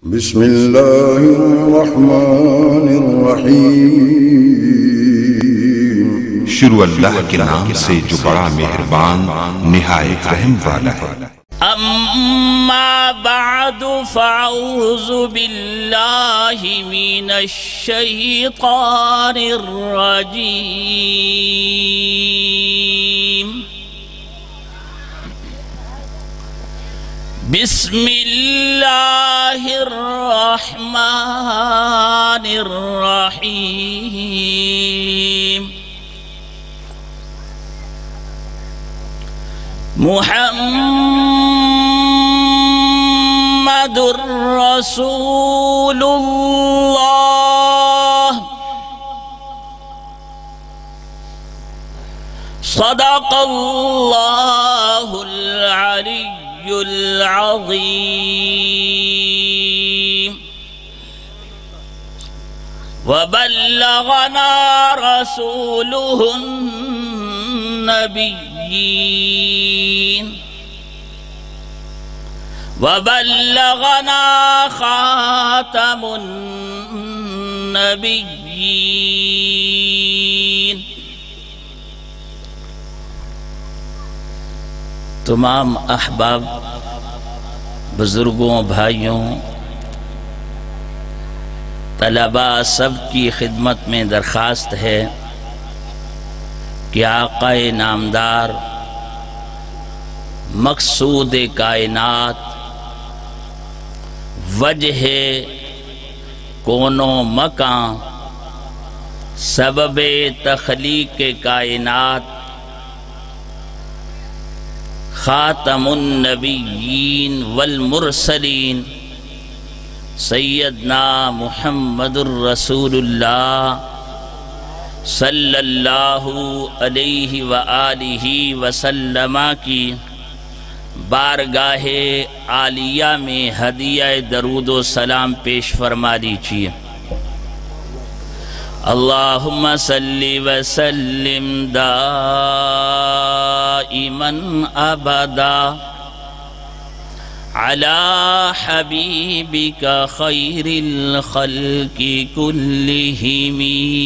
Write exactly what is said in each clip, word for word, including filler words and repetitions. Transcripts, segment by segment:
بسم اللہ الرحمن الرحیم۔ شروع اللہ کے نام سے جو بڑا مہربان نہایت رحم والا ہے۔ اما بعد فاعوذ باللہ من الشیطان الرجیم۔ بسم اللہ الرحمن الرحیم۔ محمد رسول اللہ صدق اللہ العلی العظیم وبلغنا رسوله النبیین وبلغنا خاتم النبیین۔ تمام احباب، بزرگوں، بھائیوں، طلباء سب کی خدمت میں درخواست ہے کہ آقا نامدار مقصود کائنات، وجہ کون و مکان، سبب تخلیق کائنات، خاتم النبیین والمرسلین سیدنا محمد الرسول اللہ صلی اللہ علیہ وآلہ وسلم کی بارگاہ عالیہ میں ہدیہ درود و سلام پیش فرما لیجیے۔ اللہم صلی وسلم دائما ابدا علی حبیبک خیر الخلق کلہم۔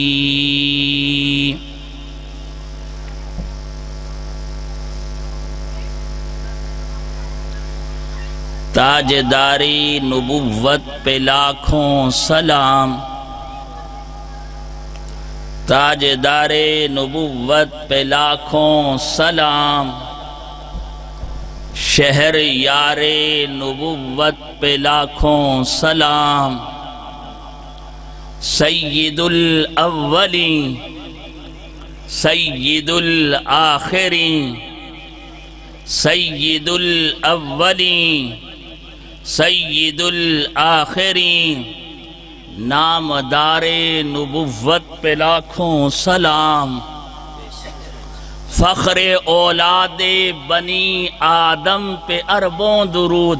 تاجداری نبوت پہ لاکھوں سلام، تاجدار نبوت پہ لاکھوں سلام، شہر یار نبوت پہ لاکھوں سلام، سید الاولین سید الآخرین سید الاولین سید الآخرین، نامدار نبوت پہ لاکھوں سلام، فخر اولاد بنی آدم پہ اربوں درود،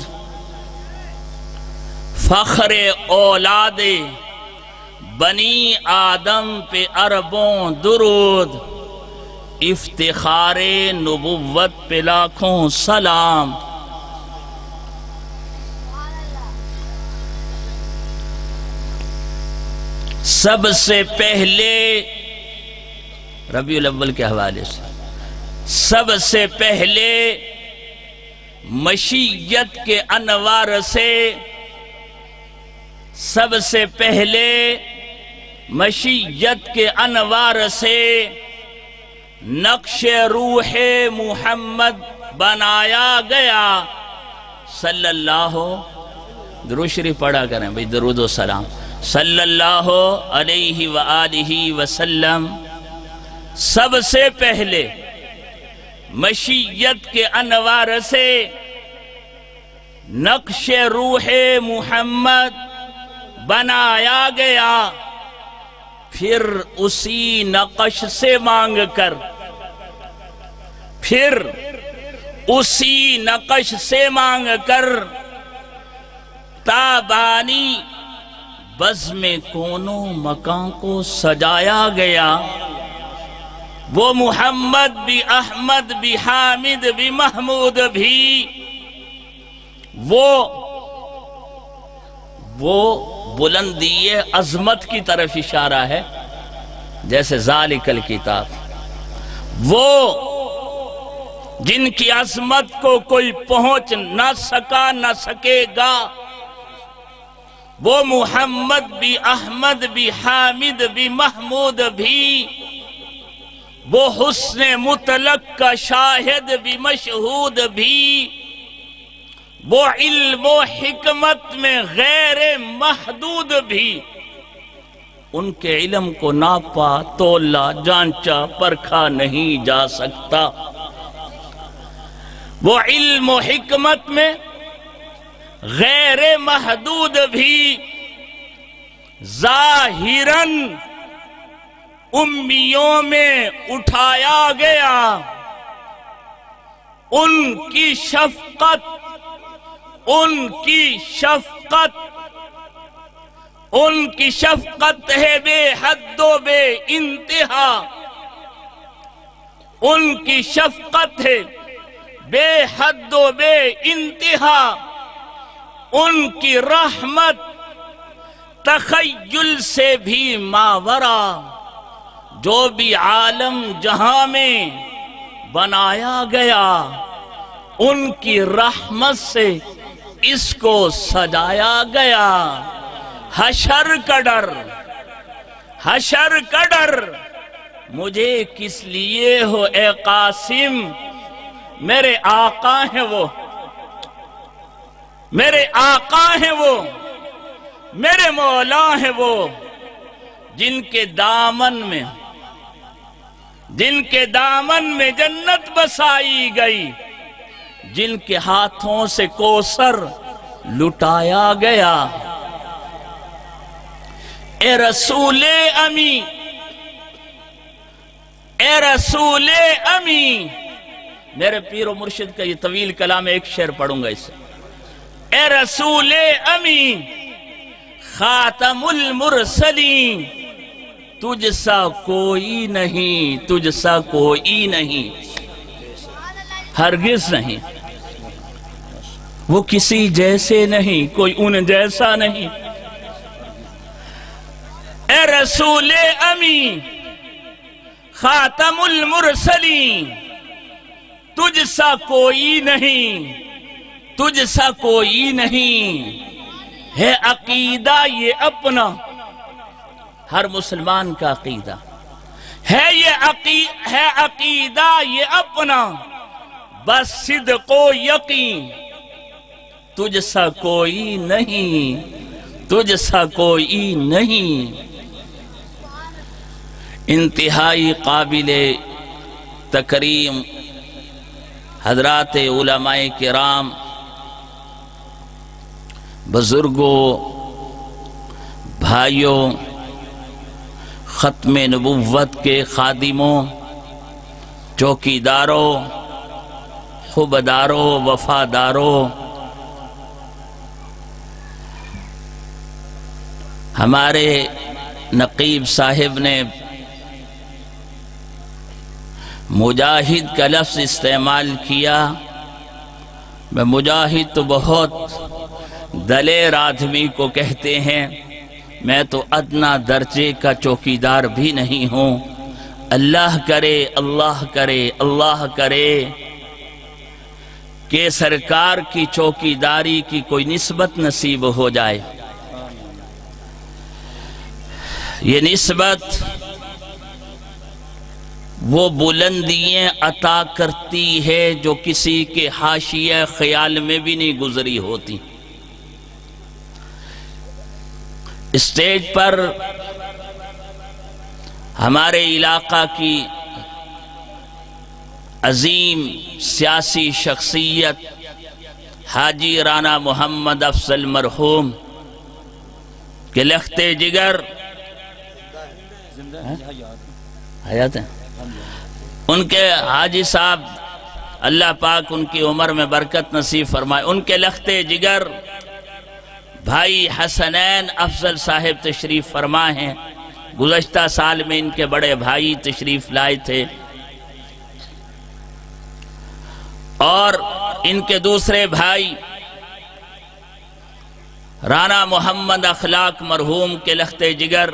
فخر اولاد بنی آدم پہ اربوں درود، افتخار نبوت پہ لاکھوں سلام۔ سب سے پہلے ربیع الاول کے حوالے سے سب سے پہلے مشیت کے انوار سے سب سے پہلے مشیت کے انوار سے نقش روح محمد بنایا گیا صلی اللہ درود شریف پڑھا کریں بھئی، درود و سلام صلی اللہ علیہ وآلہ وسلم۔ سب سے پہلے مشیت کے انوار سے نقش روح محمد بنایا گیا، پھر اسی نقش سے مانگ کر پھر اسی نقش سے مانگ کر تابانی بزم کونوں مکان کو سجایا گیا۔ وہ محمد بھی، احمد بھی، حامد بھی، محمود بھی، وہ وہ بلندی عظمت کی طرف اشارہ ہے، جیسے ذالک الکتاب، وہ جن کی عظمت کو کوئی پہنچ نہ سکا نہ سکے گا، وہ محمد بھی، احمد بھی، حامد بھی، محمود بھی، وہ حسن مطلق کا شاہد بھی، مشہود بھی، وہ علم و حکمت میں غیر محدود بھی، ان کے علم کو ناپا تولا جانچا پرکھا نہیں جا سکتا۔ وہ علم و حکمت میں غیر محدود بھی، ظاہراً امیوں میں اٹھایا گیا، ان کی شفقت ان کی شفقت ان کی شفقت ہے بے حد و بے انتہا، ان کی شفقت ہے بے حد و بے انتہا، ان کی رحمت تخیل سے بھی ماورا، جو بھی عالم جہاں میں بنایا گیا، ان کی رحمت سے اس کو سجایا گیا۔ حشر کا ڈر حشر کا ڈر مجھے کس لیے ہو اے قاسم، میرے آقا ہیں وہ میرے آقا ہیں وہ میرے مولا ہیں وہ، جن کے دامن میں جن کے دامن میں جنت بسائی گئی، جن کے ہاتھوں سے کوثر لٹایا گیا۔ اے رسول امی اے رسول امی میرے پیر و مرشد کا یہ طویل کلام ہے، ایک شعر پڑھوں گا اس سے۔ اے رسول امی خاتم المرسلین، تجھ سا کوئی نہیں تجھ سا کوئی نہیں، ہرگز نہیں، وہ کسی جیسے نہیں، کوئی ان جیسا نہیں۔ اے رسول امی خاتم المرسلین، تجھ سا کوئی نہیں تجھ سا کوئی نہیں، ہے عقیدہ یہ اپنا، ہر مسلمان کا عقیدہ ہے یہ ہے عقیدہ یہ اپنا، بس صدق و یقین، تجھ سا کوئی نہیں تجھ سا کوئی نہیں۔ انتہائی قابل تکریم حضرات علماء کرام، بزرگوں، بھائیوں، ختم نبوت کے خادموں، چوکیداروں، خوبداروں، وفاداروں، ہمارے نقیب صاحب نے مجاہد کا لفظ استعمال کیا۔ میں مجاہد تو بہت دلیر آدمی کو کہتے ہیں، میں تو ادنا درجے کا چوکیدار بھی نہیں ہوں۔ اللہ کرے اللہ کرے اللہ کرے کہ سرکار کی چوکیداری کی کوئی نسبت نصیب ہو جائے۔ یہ نسبت وہ بلندیاں عطا کرتی ہے جو کسی کے حاشیہ خیال میں بھی نہیں گزری ہوتی۔ اسٹیج پر ہمارے علاقہ کی عظیم سیاسی شخصیت حاجی رانا محمد افضل مرحوم کے لختے جگر حیات ہیں، ان کے حاجی صاحب اللہ پاک ان کی عمر میں برکت نصیب فرمائے، ان کے لختے جگر بھائی حسنین افضل صاحب تشریف فرما ہیں۔ گزشتہ سال میں ان کے بڑے بھائی تشریف لائے تھے، اور ان کے دوسرے بھائی رانا محمد اخلاق مرحوم کے لخت جگر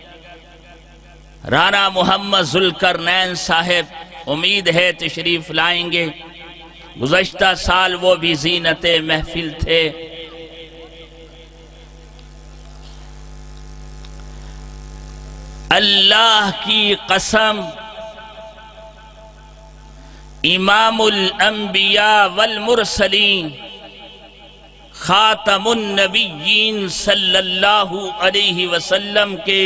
رانا محمد ذوالقرنین صاحب امید ہے تشریف لائیں گے۔ گزشتہ سال وہ بھی زینت محفل تھے۔ اللہ کی قسم، امام الانبیاء والمرسلین خاتم النبیین صلی اللہ علیہ وسلم کے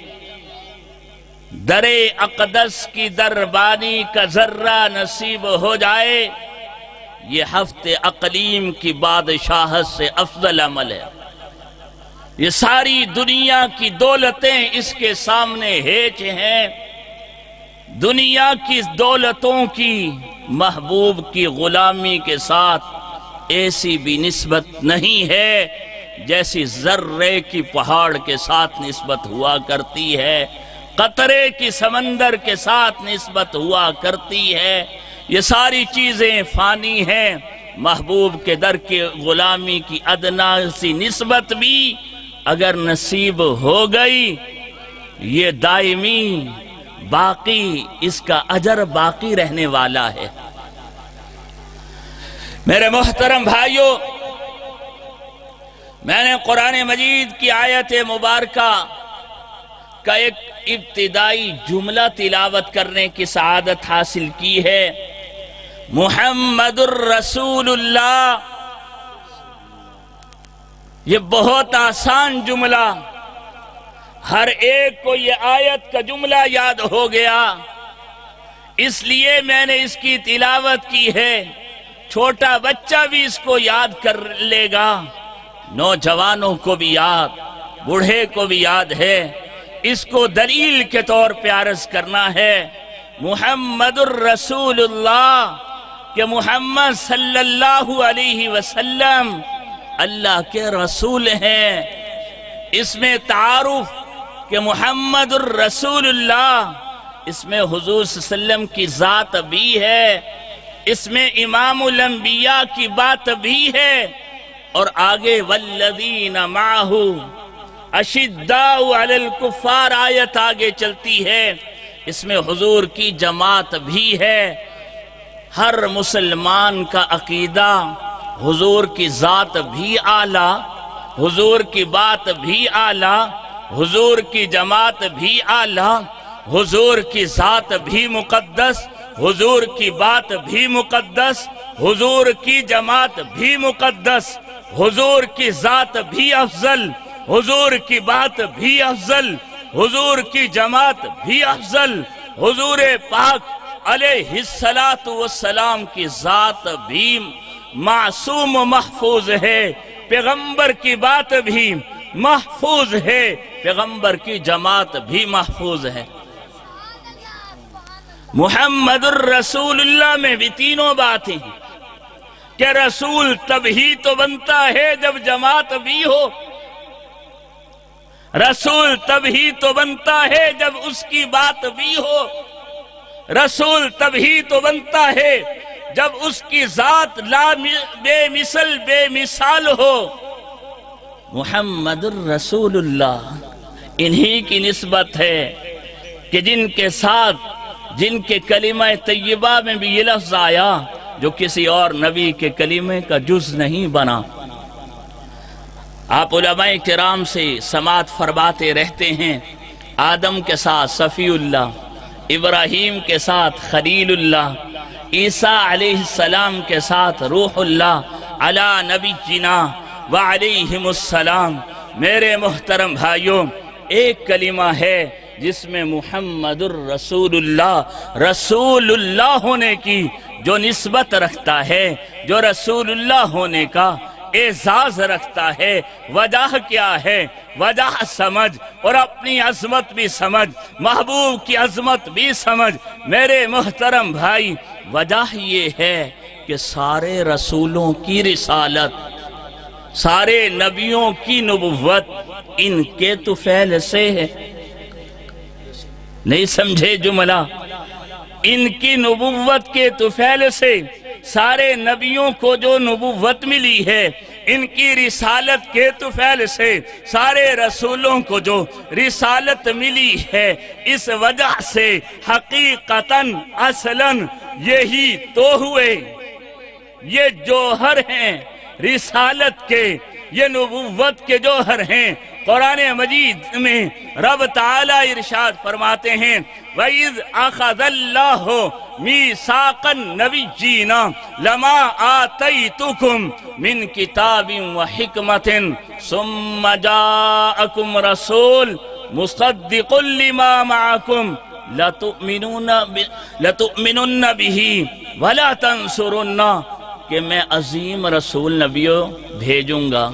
در اقدس کی دربانی کا ذرہ نصیب ہو جائے، یہ ہفت اقلیم کی بادشاہت سے افضل عمل ہے۔ یہ ساری دنیا کی دولتیں اس کے سامنے ہیچ ہیں۔ دنیا کی دولتوں کی محبوب کی غلامی کے ساتھ ایسی بھی نسبت نہیں ہے جیسی ذرے کی پہاڑ کے ساتھ نسبت ہوا کرتی ہے، قطرے کی سمندر کے ساتھ نسبت ہوا کرتی ہے۔ یہ ساری چیزیں فانی ہیں، محبوب کے در کے غلامی کی ادنا سی نسبت بھی اگر نصیب ہو گئی، یہ دائمی باقی، اس کا اجر باقی رہنے والا ہے۔ میرے محترم بھائیوں، میں نے قرآن مجید کی آیت مبارکہ کا ایک ابتدائی جملہ تلاوت کرنے کی سعادت حاصل کی ہے۔ محمد الرسول اللہ، یہ بہت آسان جملہ، ہر ایک کو یہ آیت کا جملہ یاد ہو گیا، اس لیے میں نے اس کی تلاوت کی ہے۔ چھوٹا بچہ بھی اس کو یاد کر لے گا، نوجوانوں کو بھی یاد، بوڑھے کو بھی یاد ہے۔ اس کو دلیل کے طور پہ عرض کرنا ہے، محمد الرسول اللہ، کہ محمد صلی اللہ علیہ وسلم اللہ کے رسول ہیں۔ اس میں تعارف کہ محمد الرسول اللہ، اس میں حضور صلی اللہ علیہ وسلم کی ذات بھی ہے، اس میں امام الانبیاء کی بات بھی ہے، اور آگے والذین معہ اشداء علی الکفار آیت آگے چلتی ہے، اس میں حضور کی جماعت بھی ہے۔ ہر مسلمان کا عقیدہ حضور کی ذات بھی اعلیٰ، حضور کی بات بھی اعلیٰ، حضور کی جماعت بھی اعلیٰ، حضور کی ذات بھی مقدس، حضور کی بات بھی مقدس، حضور کی جماعت بھی مقدس، حضور کی ذات بھی افضل، حضور کی بات بھی افضل، حضور کی جماعت بھی افضل، حضور پاک علیہ السلام کی ذات بھی معصوم و محفوظ ہے، پیغمبر کی بات بھی محفوظ ہے، پیغمبر کی جماعت بھی محفوظ ہے۔ محمد الرسول اللہ میں بھی تینوں باتیں ہیں کہ رسول تب ہی تو بنتا ہے جب جماعت بھی ہو، رسول تب ہی تو بنتا ہے جب اس کی بات بھی ہو، رسول تب ہی تو بنتا ہے جب اس کی ذات لا بے مثل بے مثال ہو۔ محمد الرسول اللہ انہی کی نسبت ہے کہ جن کے ساتھ، جن کے کلمہ طیبہ میں بھی یہ لفظ آیا جو کسی اور نبی کے کلمے کا جز نہیں بنا۔ آپ علماء کرام سے سماعت فرماتے رہتے ہیں، آدم کے ساتھ صفی اللہ، ابراہیم کے ساتھ خلیل اللہ، عیسیٰ علیہ السلام کے ساتھ روح اللہ، علی نبینا وعلیہم السلام۔ میرے محترم بھائیوں، ایک کلمہ ہے جس میں محمد الرسول اللہ، رسول اللہ ہونے کی جو نسبت رکھتا ہے، جو رسول اللہ ہونے کا اعزاز رکھتا ہے، وجہ کیا ہے؟ وجہ سمجھ، اور اپنی عظمت بھی سمجھ، محبوب کی عظمت بھی سمجھ۔ میرے محترم بھائی، وجہ یہ ہے کہ سارے رسولوں کی رسالت، سارے نبیوں کی نبوت ان کے طفیل سے ہے۔ نہیں سمجھے جملہ؟ ان کی نبوت کے طفیل سے سارے نبیوں کو جو نبوت ملی ہے، ان کی رسالت کے طفیل سے سارے رسولوں کو جو رسالت ملی ہے، اس وجہ سے حقیقتاً اصلاً یہی تو ہوئے، یہ جوہر ہیں رسالت کے، یہ نبوت کے جوہر ہیں۔ قرآن مجید میں رب تعالیٰ ارشاد فرماتے ہیں وَإِذْ أَخَذَ اللَّهُ مِيثَاقَ النَّبِيِّينَ لَمَا آتَيْتُكُم مِّن كِتَابٍ وَحِكْمَةٍ ثُمَّ جَاءَكُمْ رَسُولٌ مُصَدِّقٌ لِّمَا مَعَكُمْ لَتُؤْمِنُنَّ بِهِ وَلَا تَنصُرُنَّ، کہ میں عظیم رسول نبیوں بھیجوں گا،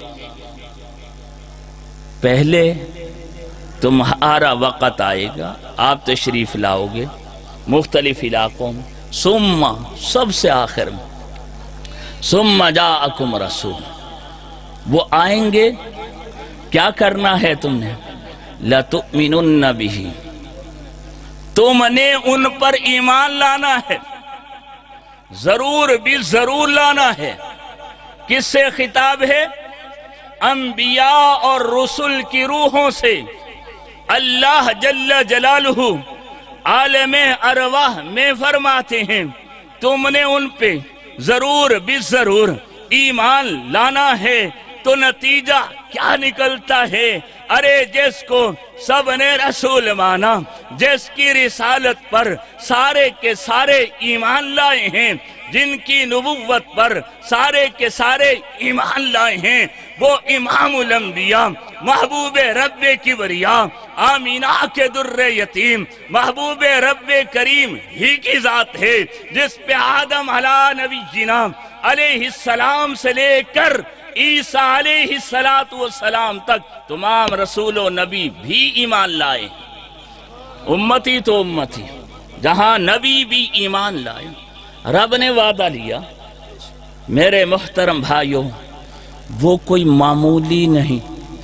پہلے تمہارا وقت آئے گا، آپ تشریف لاؤ گے مختلف علاقوں میں، ثم سب سے آخر میں ثم جاءکم رسول، وہ آئیں گے، کیا کرنا ہے تم نے؟ لَتُؤْمِنُنَّ بِهِ، تم نے ان پر ایمان لانا ہے، ضرور بھی ضرور لانا ہے۔ کس سے خطاب ہے؟ انبیاء اور رسل کی روحوں سے۔ اللہ جل جلالہ عالم ارواح میں فرماتے ہیں تم نے ان پہ ضرور بھی ضرور ایمان لانا ہے۔ تو نتیجہ کیا نکلتا ہے؟ ارے جس کو سب نے رسول مانا، جس کی رسالت پر سارے کے سارے ایمان لائے ہیں، جن کی نبوت پر سارے کے سارے ایمان لائے ہیں، وہ امام الانبیاء، محبوب رب کبریا، آمینہ کے در یتیم، محبوب رب کریم ہی کی ذات ہے، جس پہ آدم علیہ نبینا علیہ السلام سے لے کر عیسیٰ علیہ السلام تک تمام رسول و نبی بھی ایمان لائے۔ امتی تو امتی، جہاں نبی بھی ایمان لائے۔ رب نے وعدہ لیا، میرے محترم بھائیوں، وہ کوئی معمولی نہیں،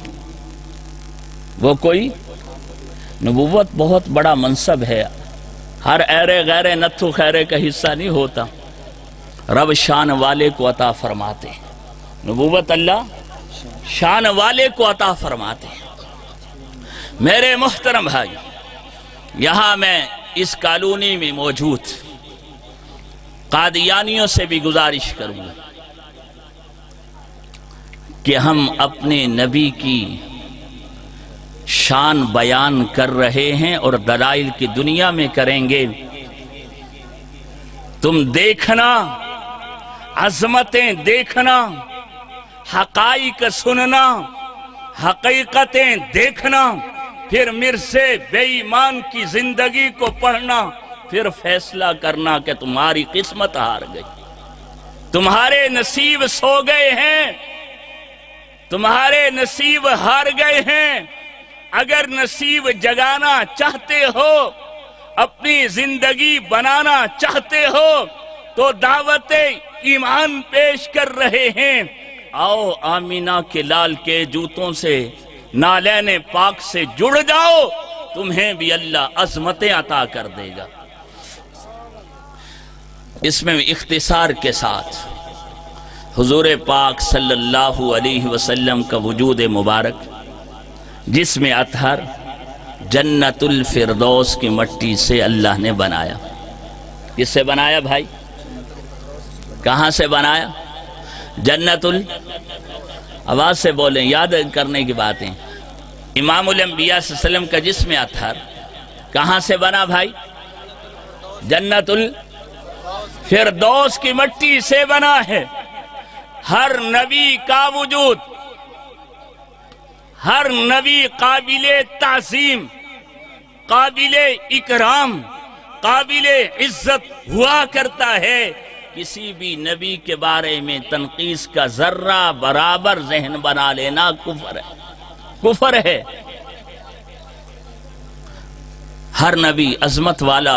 وہ کوئی نبوت بہت بڑا منصب ہے، ہر ایرے غیرے نتھو خیرے کا حصہ نہیں ہوتا، رب شان والے کو عطا فرماتے ہیں، نبوت اللہ شان والے کو عطا فرماتے ہیں۔ میرے محترم بھائی، یہاں میں اس کالونی میں موجود قادیانیوں سے بھی گزارش کروں گا کہ ہم اپنے نبی کی شان بیان کر رہے ہیں اور دلائل کی دنیا میں کریں گے۔ تم دیکھنا، عظمتیں دیکھنا، حقائق سننا، حقیقتیں دیکھنا، پھر مرزے بے ایمان کی زندگی کو پڑھنا، پھر فیصلہ کرنا کہ تمہاری قسمت ہار گئی، تمہارے نصیب سو گئے ہیں، تمہارے نصیب ہار گئے ہیں۔ اگر نصیب جگانا چاہتے ہو، اپنی زندگی بنانا چاہتے ہو، تو دعوت ایمان پیش کر رہے ہیں۔ آؤ آمینہ کے لال کے جوتوں سے، نالین پاک سے جڑ جاؤ، تمہیں بھی اللہ عظمتیں عطا کر دے گا۔ اس میں اختصار کے ساتھ حضور پاک صلی اللہ علیہ وسلم کا وجود مبارک، جس میں اطہر جنت الفردوس کی مٹی سے اللہ نے بنایا۔ کس سے بنایا بھائی؟ کہاں سے بنایا؟ جنت ال آواز سے بولیں، یاد کرنے کی باتیں۔ امام الانبیاء صلی اللہ علیہ وسلم کا جسم اطہر کہاں سے بنا بھائی؟ جنت الفردوس کی مٹی سے بنا ہے۔ ہر نبی کا وجود، ہر نبی قابل تعظیم، قابل اکرام، قابل عزت ہوا کرتا ہے۔ کسی بھی نبی کے بارے میں تنقیص کا ذرہ برابر ذہن بنا لینا کفر ہے، کفر ہے۔ ہر نبی عظمت والا۔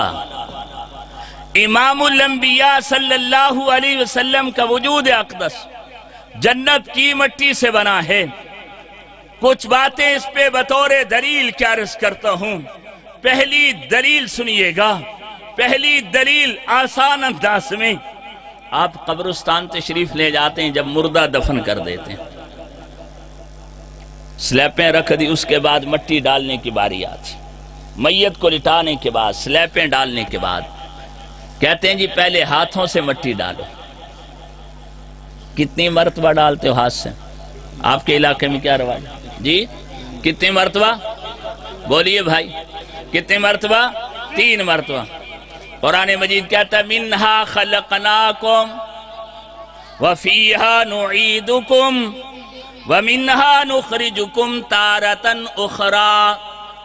امام الانبیاء صلی اللہ علیہ وسلم کا وجود اقدس جنت کی مٹی سے بنا ہے۔ کچھ باتیں اس پہ بطور دلیل کیا عرض کرتا ہوں۔ پہلی دلیل سنیے گا، پہلی دلیل آسان انداز میں۔ آپ قبرستان تشریف لے جاتے ہیں جب مردہ دفن کر دیتے ہیں، سلیپیں رکھ دی، اس کے بعد مٹی ڈالنے کی باری آتی، میت کو لٹانے کے بعد سلیپیں ڈالنے کے بعد کہتے ہیں جی پہلے ہاتھوں سے مٹی ڈالو۔ کتنی مرتبہ ڈالتے ہو ہاتھ سے؟ آپ کے علاقے میں کیا رواج جی؟ کتنی مرتبہ بولیے بھائی، کتنی مرتبہ؟ تین مرتبہ۔ قرآن مجید کہتا ہے منہا خلقناکم وفیہا نعیدکم ومنہا نخرجکم تارتن اخرى۔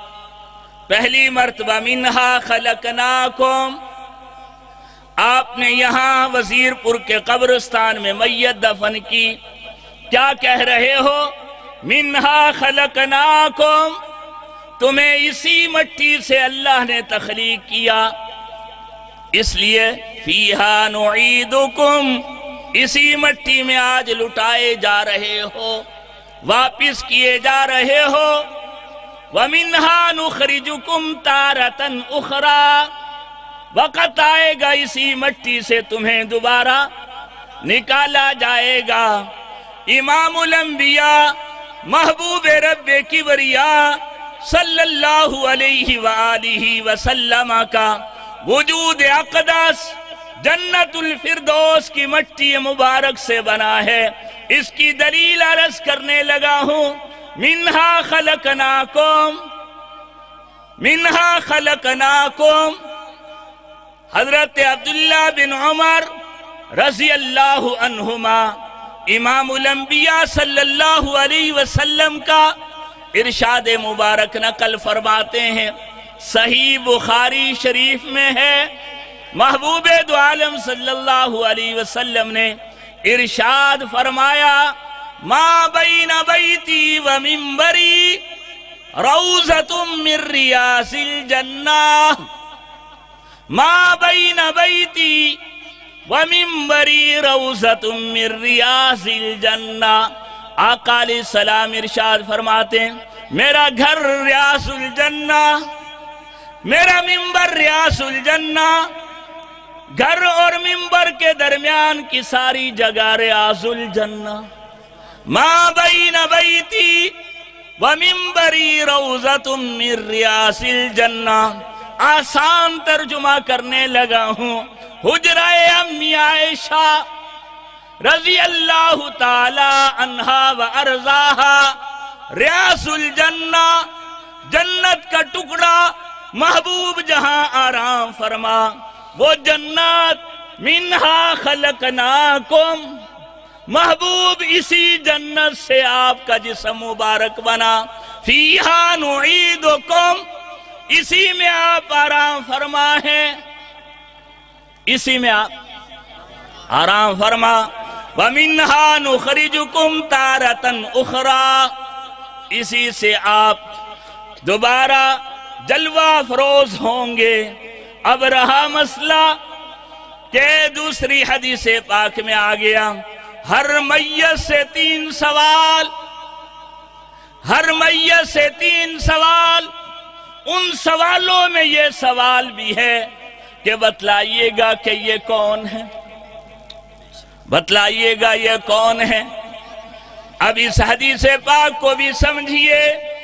پہلی مرتبہ منہا خلقناکم، آپ نے یہاں وزیر پور کے قبرستان میں میت دفن کی، کیا کہہ رہے ہو؟ منہا خلقناکم، تمہیں اسی مٹی سے اللہ نے تخلیق کیا، اس لیے فیہا نعیدکم، اسی مٹی میں آج لٹائے جا رہے ہو، واپس کیے جا رہے ہو۔ وَمِنْهَا نُخْرِجُكُمْ تَارَةً أُخْرَى، وقت آئے گا اسی مٹی سے تمہیں دوبارہ نکالا جائے گا۔ امام الانبیاء محبوب رب کبریاء صلی اللہ علیہ وآلہ وسلم کا وجود اقدس جنت الفردوس کی مٹی مبارک سے بنا ہے۔ اس کی دلیل عرض کرنے لگا ہوں، منہا خلقناکم، منہا خلقناکم۔ حضرت عبداللہ بن عمر رضی اللہ عنہما امام الانبیاء صلی اللہ علیہ وسلم کا ارشاد مبارک نقل فرماتے ہیں، صحیح بخاری شریف میں ہے، محبوب دو عالم صلی اللہ علیہ وسلم نے ارشاد فرمایا، ما بین بیتی و منبری روضۃ من ریاض الجنہ، ما بین بیتی و منبری روضۃ من ریاض الجنہ۔ آقا علیہ السلام ارشاد فرماتے ہیں، میرا گھر ریاض الجنہ، میرا منبر ریاض الجنہ، گھر اور منبر کے درمیان کی ساری جگہ ریاض الجنہ، ما بین بیتی و منبری روضۃ من ریاض الجنہ۔ آسان ترجمہ کرنے لگا ہوں، حجرہ امی عائشہ رضی اللہ تعالی عنہا و ارضاہا ریاض الجنہ، جنت کا ٹکڑا، محبوب جہاں آرام فرما، وہ جنت منہا خلقناکم، محبوب اسی جنت سے آپ کا جسم مبارک بنا، فیہا نعیدکم، اسی میں آپ آرام فرما ہیں، اسی میں آپ آرام فرما، وَمِنْهَا نُخْرِجُكُمْ تَارَةً أُخْرَى، اسی سے آپ دوبارہ جلوہ فروز ہوں گے۔ اب رہا مسئلہ کہ دوسری حدیث پاک میں آ گیا، ہر میت سے تین سوال، ہر میت سے تین سوال، ان سوالوں میں یہ سوال بھی ہے کہ بتلائیے گا کہ یہ کون ہے، بتلائیے گا یہ کون ہے۔ اب اس حدیث پاک کو بھی سمجھیے،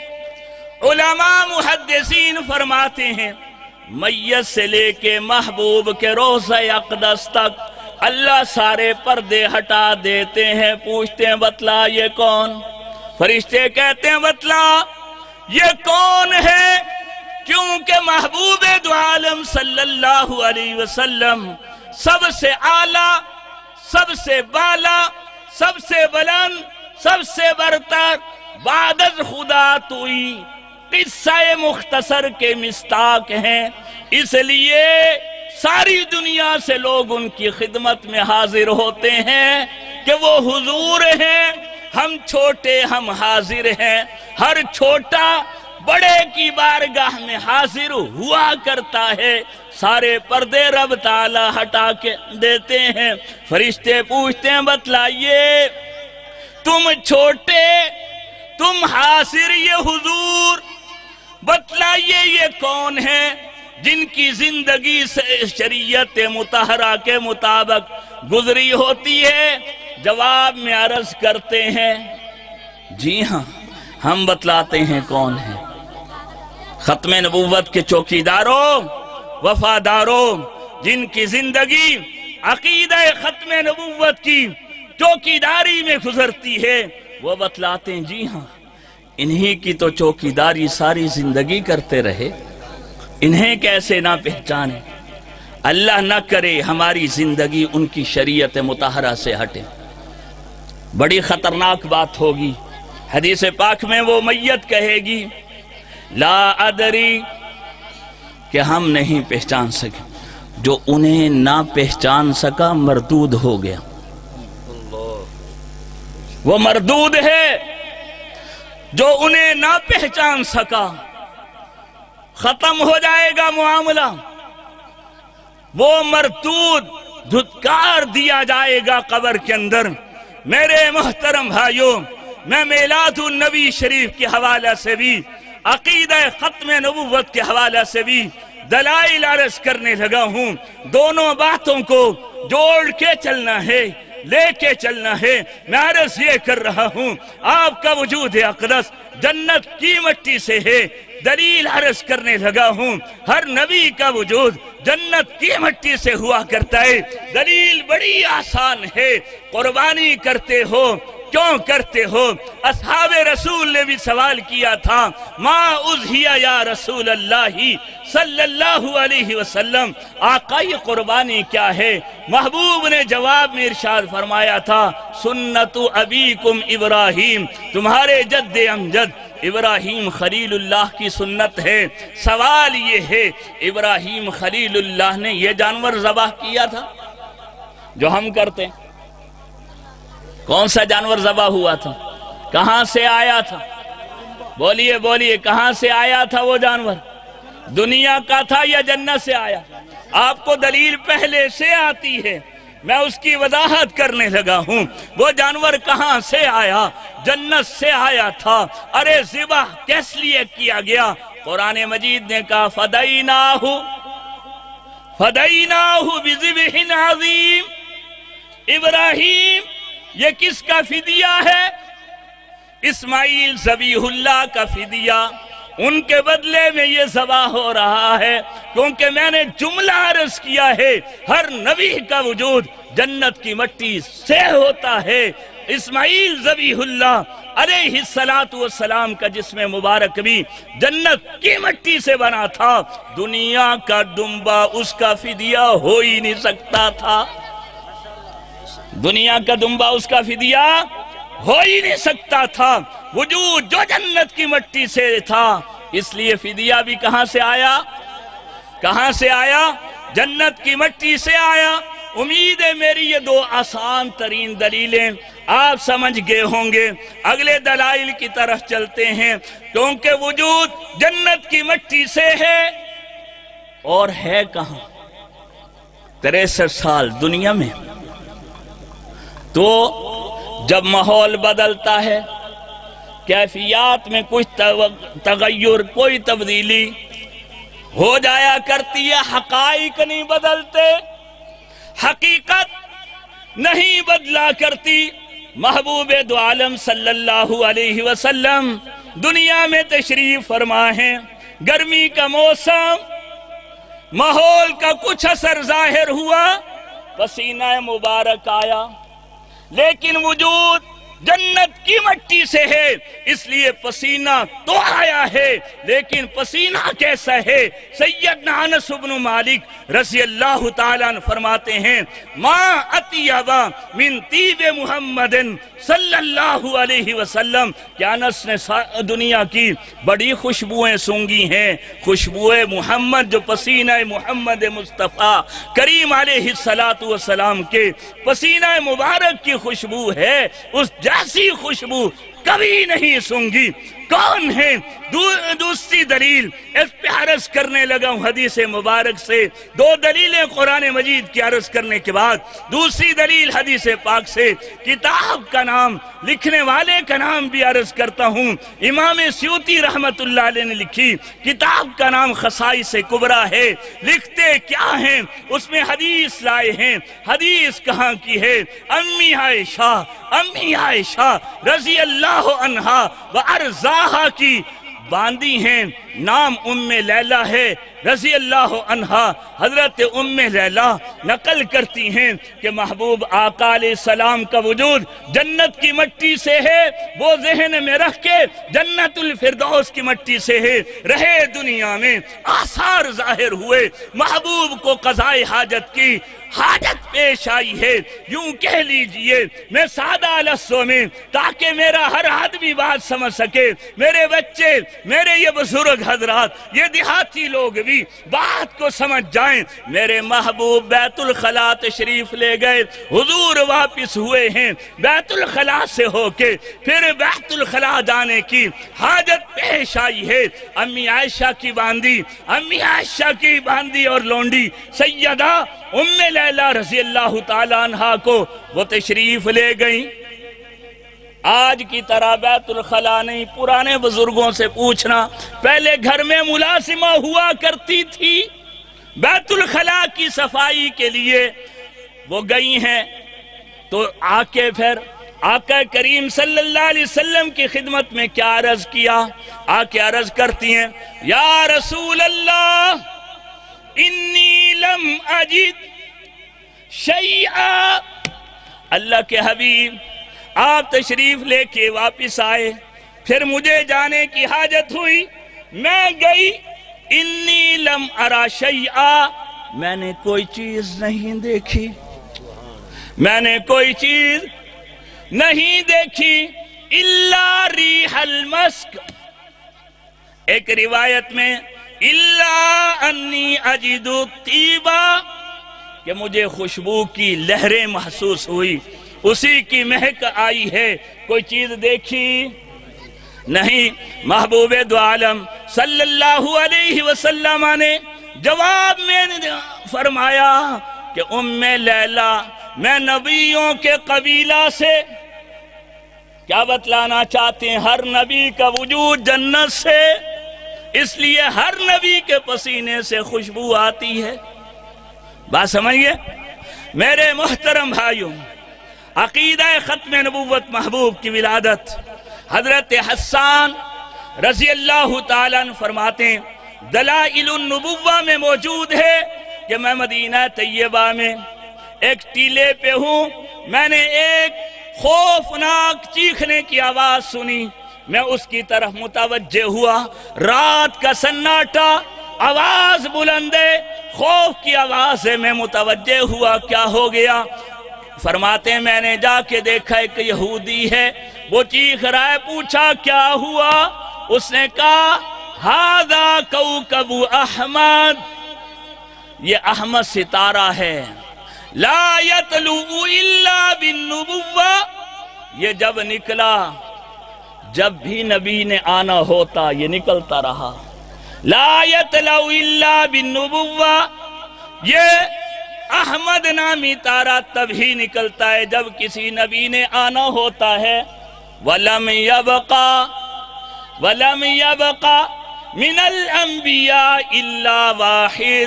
علماء محدثین فرماتے ہیں میت سے لے کے محبوب کے روضہ اقدس تک اللہ سارے پردے ہٹا دیتے ہیں، پوچھتے ہیں بتلا یہ کون؟ فرشتے کہتے ہیں بتلا یہ کون ہے، کیونکہ محبوب دو عالم صلی اللہ علیہ وسلم سب سے اعلیٰ، سب سے بالا، سب سے بلند، سب سے برتر، بعد از خدا توئی قصہ مختصر کے مصداق ہیں، اس لیے ساری دنیا سے لوگ ان کی خدمت میں حاضر ہوتے ہیں کہ وہ حضور ہیں، ہم چھوٹے ہم حاضر ہیں۔ ہر چھوٹا بڑے کی بارگاہ میں حاضر ہوا کرتا ہے، سارے پردے رب تعالی ہٹا کے دیتے ہیں۔ فرشتے پوچھتے ہیں بتلائیے تم چھوٹے، تم حاضر، یہ حضور بتلائیے یہ کون ہے جن کی زندگی سے شریعت مطہرہ کے مطابق गुजरी होती है, जवाब में अर्ज करते हैं, जी हाँ हम बतलाते हैं कौन है। खत्म नबूवत के चौकीदारों, वफादारों, जिनकी जिंदगी अकीदा खत्म नबूवत की चौकीदारी में गुजरती है, वो बतलाते हैं, जी हाँ इन्हीं की तो चौकीदारी सारी जिंदगी करते रहे, इन्हें कैसे ना पहचाने। अल्लाह न करे हमारी जिंदगी उनकी शरीयत मुताहरा से हटे, बड़ी खतरनाक बात होगी। हदीस पाक में वो मैयत कहेगी, ला अदरी, कि हम नहीं पहचान सके। जो उन्हें ना पहचान सका मरदूद हो गया, वो मरदूद है। जो उन्हें ना पहचान सका, खत्म हो जाएगा मामला, वो मरदूद धुतकार दिया जाएगा कब्र के अंदर। मेरे मोहतरम भाइयों, मैं मिलादुन नबी शरीफ के हवाले से भी, अकीदा खत्म नबूवत के हवाले से भी दलाइल अर्ज करने लगा हूं। दोनों बातों को जोड़ के चलना है, लेके चलना है। मैं अर्ज ये कर रहा हूं, आपका वजूद अक़दस जन्नत की मिट्टी से है। दलील अर्ज करने लगा हूं, हर नबी का वजूद जन्नत की मिट्टी से हुआ करता है। दलील बड़ी आसान है, कुर्बानी करते हो क्यों करते हो? असहाबे रसूल ने भी सवाल किया था, मा उज़हिया या रसूल अल्लाही सल्लल्लाहु अलैहि वसल्लम, आका ये कुर्बानी क्या है? महबूब ने जवाब में इरशाद फरमाया था, सुन्नतु अबीकुम इब्राहीम, तुम्हारे जद्दे अमजद इब्राहीम खलीलुल्लाह की सुन्नत है। सवाल ये है, इब्राहीम खलीलुल्लाह ने ये जानवर ज़बाह किया था जो हम करते हैं? कौन सा जानवर ज़बाह हुआ था? कहां से आया था? बोलिए बोलिए, कहां से आया था वो जानवर? दुनिया का था या जन्नत से आया? आपको दलील पहले से आती है, मैं उसकी वजाहत करने लगा हूं। वो जानवर कहां से आया? जन्नत से आया था। अरे ज़िबाह किस लिए किया गया? कुरान मजीद ने कहा, फदैनाहु फदैनाहु बिज़िबहिन अज़ीम। इब्राहीम, ये किसका फिदिया है? इस्माइल ज़बीहुल्लाह का फिदिया, उनके बदले में ये ज़बाह हो रहा है। क्योंकि मैंने जुमला अर्ज किया है, हर नबी का वजूद जन्नत की मिट्टी से होता है। इस्माइल ज़बीहुल्लाह अलैहिस्सलातु वस्सलाम का जिस्म मुबारक भी जन्नत की मिट्टी से बना था। दुनिया का दुम्बा उसका फिदिया हो ही नहीं सकता था। दुनिया का दुम्बा उसका फिदिया हो ही नहीं सकता था। वजूद जो जन्नत की मिट्टी से था, इसलिए फिदिया भी कहां से आया? कहां से आया? जन्नत की मिट्टी से आया। उम्मीद है मेरी ये दो आसान तरीन दलीलें आप समझ गए होंगे। अगले दलाइल की तरफ चलते हैं। क्योंकि वजूद जन्नत की मिट्टी से है, और है कहां? तिरसठ साल दुनिया में। तो जब माहौल बदलता है, कैफियत में कुछ तगय्युर, कोई तब्दीली हो जाया करती है। हकाइक नहीं बदलते, हकीकत नहीं बदला करती। महबूब दो आलम सल्लल्लाहु अलैहि वसल्लम दुनिया में तशरीफ फरमा है। गर्मी का मौसम, माहौल का कुछ असर जाहिर हुआ, पसीना मुबारक आया, लेकिन वजूद जन्नत की मिट्टी से है, इसलिए पसीना तो आया है, लेकिन पसीना कैसा है? सैयदना अनस इब्न मालिक रज़ी अल्लाह ताला अन्हु फरमाते हैं, मा अतियबा मिन तीब मुहम्मदिन सल्लल्लाहु अलैहि वसल्लम, कि अनस ने दुनिया की बड़ी खुशबुएं सूंघी हैं। खुशबुए मुहम्मद, जो पसीना मुहम्मद मुस्तफ़ा करीम अलैहिस्सलातु वस्सलाम के पसीना मुबारक की खुशबू है, उस जैसी खुशबू کبھی نہیں سوں گی۔ کون ہے؟ دوسری دلیل اس پہ عرض کرنے لگا ہوں حدیث مبارک سے، دو دلیلیں قرآن مجید کی عرض کرنے کے بعد دوسری دلیل حدیث پاک سے، کتاب کا نام، لکھنے والے کا نام بھی عرض کرتا ہوں، امام سیوطی رحمت اللہ علیہ نے لکھی کتاب کا نام خصائص کبریٰ ہے۔ لکھتے کیا ہیں؟ اس میں حدیث لائے ہیں۔ حدیث کہاں کی ہے؟ امی عائشہ امی عائشہ رضی اللہ عنہا و ارضاہا کی باندی ہیں، نام ام لیلہ ہے رضی اللہ عنہا۔ حضرت ام لیلہ نقل کرتی ہیں کہ محبوب آقا علیہ السلام کا وجود جنت کی مٹی سے ہے، وہ ذہن میں رکھ کے جنت الفردوس کی مٹی سے ہے، رہے دنیا میں آثار ظاہر ہوئے، محبوب کو قضائے حاجت کی حاجت پیش آئی ہے، یوں کہہ لیجئے میں سادہ لفظوں میں تاکہ میرا ہر آدمی بات سمجھ سکے، میرے بچے، میرے یہ بزرگ حضرات، یہ دیہاتی لوگ بھی بات کو سمجھ جائیں۔ میرے محبوب بیت الخلا تشریف لے گئے، حضور واپس ہوئے ہیں بیت الخلا سے ہو کے، پھر بیت الخلا جانے کی حاجت پیش آئی ہے۔ امی عائشہ کی باندی امی عائشہ کی باندی اور لونڈی سیدہ ام لیلہ رضی اللہ تعالیٰ عنہ کو وہ تشریف لے گئیں۔ آج کی طرح بیت الخلا نہیں، پرانے بزرگوں سے پوچھنا، پہلے گھر میں ملازمہ ہوا کرتی تھی، بیت الخلا کی صفائی کے لیے وہ گئی ہیں، تو آ کے پھر آقا کریم صلی اللہ علیہ وسلم کی خدمت میں کیا عرض کیا؟ آ کے عرض کرتی ہیں، یا رسول اللہ انی لم اجد شیئا۔ اللہ کے حبیب آپ تشریف لے کے واپس آئے، پھر مجھے جانے کی حاجت ہوئی، میں گئی، انی لم ارا شیئا، میں نے کوئی چیز نہیں دیکھی، میں نے کوئی چیز نہیں دیکھی، الا ریح المسک، ایک روایت میں الا انی اجد الطیبہ، کہ مجھے خوشبو کی لہریں محسوس ہوئی، اسی کی مہک آئی ہے، کوئی چیز دیکھی نہیں۔ محبوب دو عالم صلی اللہ علیہ وسلم نے جواب میں فرمایا کہ ام لیلہ میں نبیوں کے قبیلہ سے، کیا بتلانا چاہتے ہیں؟ ہر نبی کا وجود جنت سے، اس لیے ہر نبی کے پسینے سے خوشبو آتی ہے۔ بات سمجھئے میرے محترم بھائیوں، عقیدہ ختم نبوت محبوب کی ولادت، حضرت حسان رضی اللہ تعالیٰ عنہ فرماتے ہیں دلائل النبوہ میں موجود ہے کہ میں مدینہ طیبہ میں ایک ٹیلے پہ ہوں، میں نے ایک خوفناک چیخنے کی آواز سنی، میں اس کی طرف متوجہ ہوا، رات کا سناٹا، آواز بلند ہے، خوف کی آواز ہے، میں متوجہ ہوا کیا ہو گیا؟ فرماتے ہیں میں نے جا کے دیکھا ایک یہودی ہے، وہ چیخ رہا ہے، پوچھا کیا ہوا؟ اس نے کہا ہذا کوکب احمد، یہ احمد ستارہ ہے، لا یطلع الا بالنبوہ، یہ جب نکلا، جب بھی نبی نے آنا ہوتا یہ نکلتا رہا، لا یطلع الا بالنبوہ، یہ احمد نامی تارہ تب ہی نکلتا ہے جب کسی نبی نے آنا ہوتا ہے۔ وَلَمْ يَبْقَى وَلَمْ يَبْقَى مِنَ الْأَنْبِيَاءِ إِلَّا وَاحِدٌ،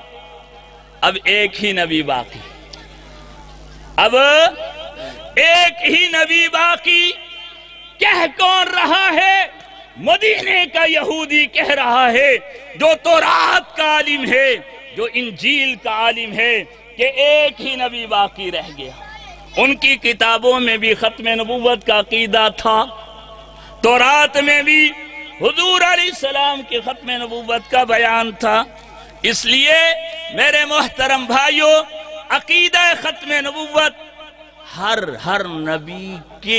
اب ایک ہی نبی باقی، اب ایک ہی نبی باقی، کہہ کون رہا ہے؟ مدینے کا یہودی کہہ رہا ہے جو تورات کا عالم ہے، جو انجیل کا عالم ہے، کہ ایک ہی نبی باقی رہ گیا۔ ان کی کتابوں میں بھی ختم نبوت کا عقیدہ تھا، تورات میں بھی حضور علیہ السلام کی ختم نبوت کا بیان تھا۔ اس لیے میرے محترم بھائیوں، عقیدہ ختم نبوت ہر ہر نبی کے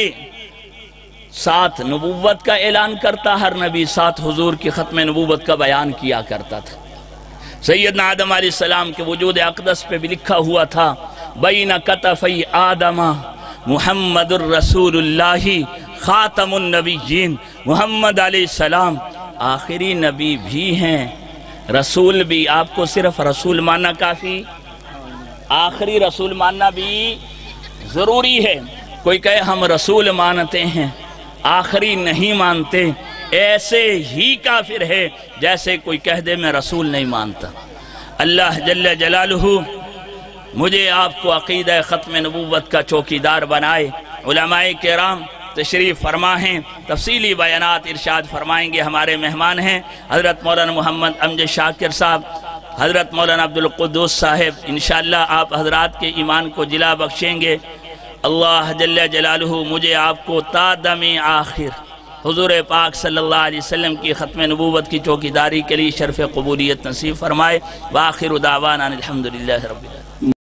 ساتھ نبوت کا اعلان کرتا، ہر نبی ساتھ حضور کی ختم نبوت کا بیان کیا کرتا تھا۔ سیدنا آدم علیہ السلام کے وجود اقدس پہ بھی لکھا ہوا تھا بین کتفی آدم محمد الرسول اللہ خاتم النبیین محمد علیہ السلام آخری نبی بھی ہیں، رسول بھی۔ آپ کو صرف رسول ماننا کافی، آخری رسول ماننا بھی ضروری ہے۔ کوئی کہے ہم رسول مانتے ہیں آخری نہیں مانتے، ایسے ہی کافر ہے جیسے کوئی کہہ دے میں رسول نہیں مانتا۔ اللہ جل جلالہ مجھے آپ کو عقیدہ ختم نبوت کا چوکیدار بنائے۔ علماء کرام تشریف فرما ہیں، تفصیلی بیانات ارشاد فرمائیں گے۔ ہمارے مہمان ہیں حضرت مولانا محمد امجد شاکر صاحب، حضرت مولانا عبدالقدوس صاحب، انشاءاللہ آپ حضرات کے ایمان کو جلا بخشیں گے۔ اللہ جل جلالہ مجھے آپ کو تا دم آخر حضور پاک صلی اللہ علیہ وسلم کی ختم نبوت کی چوکیداری کے لیے شرف قبولیت نصیب فرمائے۔ وآخر دعوانا الحمدللہ رب العالمین۔